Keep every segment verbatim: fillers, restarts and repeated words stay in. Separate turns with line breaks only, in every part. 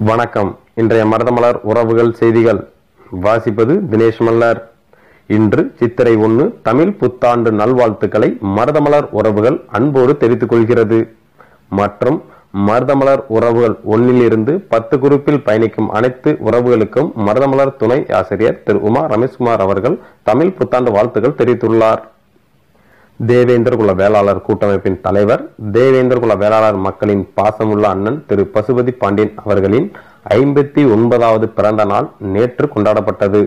வணக்கம். இன்றைய மருதமலர் உறவுகள் செய்திகள் வாசிப்பது தினேஷ் மல்லர். இன்று சித்திரை ஒன்று தமிழ் புத்தாண்டு நல்வாழ்த்துக்களை மருதமலர் உறவுகள் அன்போடு தெரிவித்துக் கொள்கிறது. மற்றும் மருதமலர் உறவுகள் ஒன்னில் இருந்து பத்து குரூப்பில் பயணிக்கும் அனைத்து உறவுகளுக்கும் மருதமலர் துணை ஆசிரியர் திரு உமா ரமேஷ்குமார் அவர்கள் தமிழ் புத்தாண்டு வாழ்த்துக்கள் தெரிவித்துள்ளார். தேவேந்திர குல வேளாளர் கூட்டமைப்பின் தலைவர், தேவேந்திர குல வேளாளர் மக்களின் பாசமுள்ள அண்ணன் திரு பசுபதி பாண்டியன் அவர்களின் ஐம்பத்தி ஒன்பதாவது பிறந்த நாள் நேற்று கொண்டாடப்பட்டது.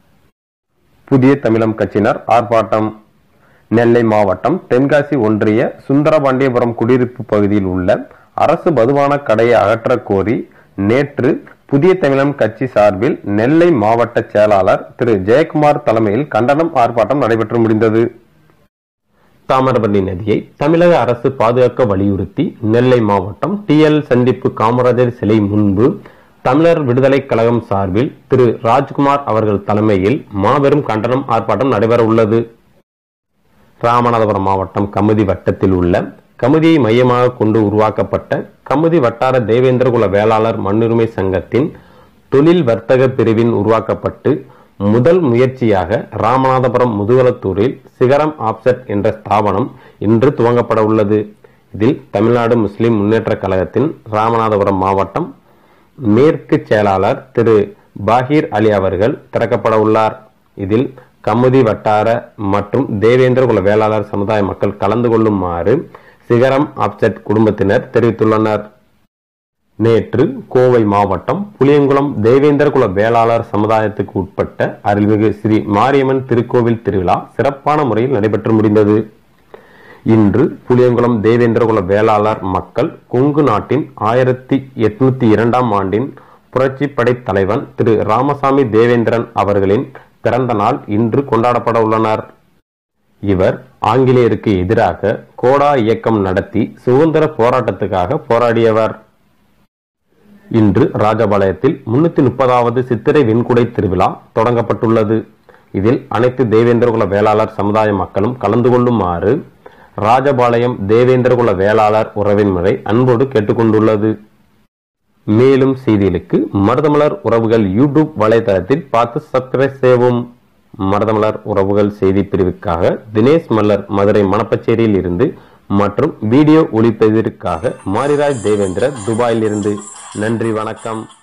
புதிய தமிழம் கட்சியினர் ஆர்ப்பாட்டம். நெல்லை மாவட்டம் தென்காசி ஒன்றிய சுந்தரபாண்டியபுரம் குடியிருப்பு பகுதியில் உள்ள அரசு மதுபான கடையை அகற்ற கோரி நேற்று புதிய தமிழம் கட்சி சார்பில் நெல்லை மாவட்ட செயலாளர் திரு ஜெயக்குமார் தலைமையில் கண்டனம் ஆர்ப்பாட்டம் நடைபெற்று முடிந்தது. தாமிரபரணி நதியை தமிழக அரசு பாதுகாக்க வலியுறுத்தி நெல்லை மாவட்டம் டி எல் சந்திப்பு காமராஜர் சிலை முன்பு தமிழர் விடுதலை கழகம் சார்பில் திரு ராஜ்குமார் அவர்கள் தலைமையில் மாபெரும் கண்டனம் ஆர்ப்பாட்டம் நடைபெற உள்ளது. ராமநாதபுரம் மாவட்டம் கமுதி வட்டத்தில் உள்ள கமுதியை மையமாக கொண்டு உருவாக்கப்பட்ட கமுதி வட்டார தேவேந்திர குல வேளாளர் மண்ணுரிமை சங்கத்தின் தொழில் வர்த்தக பிரிவின் உருவாக்கப்பட்டு முதல் முயற்சியாக ராமநாதபுரம் முதுகலத்தூரில் சிகரம் ஆப்செட் என்ற ஸ்தாபனம் இன்று துவங்கப்பட உள்ளது. இதில் தமிழ்நாடு முஸ்லிம் முன்னேற்ற கழகத்தின் ராமநாதபுரம் மாவட்டம் மேற்கு செயலாளர் திரு பாஹீர் அலி அவர்கள் திறக்கப்பட உள்ளார். இதில் கமுதி வட்டார மற்றும் தேவேந்திர குல வேளாளர் சமுதாய மக்கள் கலந்து கொள்ளுமாறு சிகரம் ஆப்செட் குடும்பத்தினர் தெரிவித்துள்ளனர். நேற்று கோவை மாவட்டம் புளியங்குளம் தேவேந்திர குல வேளாளர் சமுதாயத்துக்கு உட்பட்ட அருள்மிகு ஸ்ரீ மாரியம்மன் திருக்கோவில் திருவிழா சிறப்பான முறையில் நடைபெற்று முடிந்தது. இன்று புளியங்குளம் தேவேந்திர குல வேளாளர் மக்கள் கொங்கு நாட்டின் ஆயிரத்தி எட்நூத்தி இரண்டாம் ஆண்டின் புரட்சி படை தலைவன் திரு ராமசாமி தேவேந்திரன் அவர்களின் பிறந்த நாள் இன்று கொண்டாடப்பட உள்ளனர். இவர் ஆங்கிலேயருக்கு எதிராக கோடா இயக்கம் நடத்தி சுதந்திர போராட்டத்துக்காக போராடியவர். இன்று ராஜபாளையத்தில் முன்னூத்தி முப்பதாவது சித்திரை வெண்குடை திருவிழா தொடங்கப்பட்டுள்ளது. இதில் அனைத்து தேவேந்திர குல வேளாளர் சமுதாய மக்களும் கலந்து கொள்ளுமாறு ராஜபாளையம் தேவேந்திர குல வேளாளர் உறவின் முறை அன்போடு கேட்டுக்கொண்டுள்ளது. மேலும் செய்திகளுக்கு மருதமலர் உறவுகள் யூடியூப் வலைதளத்தில் பார்த்து சப்ஸ்கிரைப் செய்யவும். மருதமலர் உறவுகள் செய்தி பிரிவுக்காக தினேஷ் மல்லர் மதுரை மணப்பச்சேரியில் இருந்து மற்றும் வீடியோ ஒளிப்பதிவிற்காக மாரிராஜ் தேவேந்திர துபாயில் இருந்து. நன்றி, வணக்கம்.